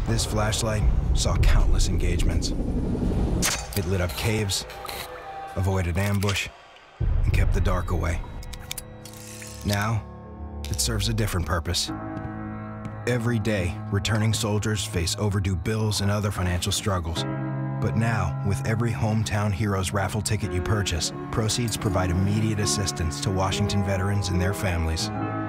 This flashlight saw countless engagements. It lit up caves, avoided ambush, and kept the dark away. Now, it serves a different purpose. Every day, returning soldiers face overdue bills and other financial struggles. But now, with every Hometown Heroes raffle ticket you purchase, proceeds provide immediate assistance to Washington veterans and their families.